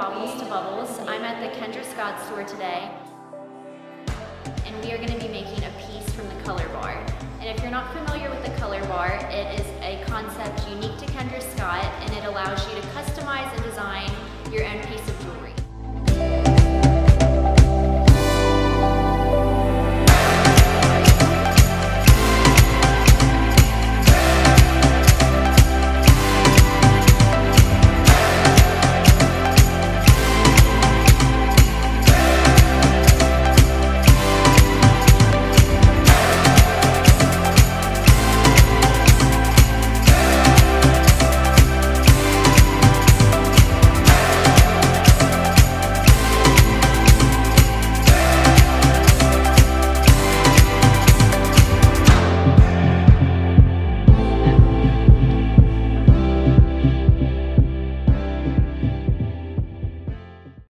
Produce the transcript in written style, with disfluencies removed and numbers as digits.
Baubles to Bubbles. I'm at the Kendra Scott store today, and we are going to be making a piece from the Color Bar. And if you're not familiar with the Color Bar, it is a concept unique to Kendra Scott, and it allows you to customize and design your own piece of jewelry.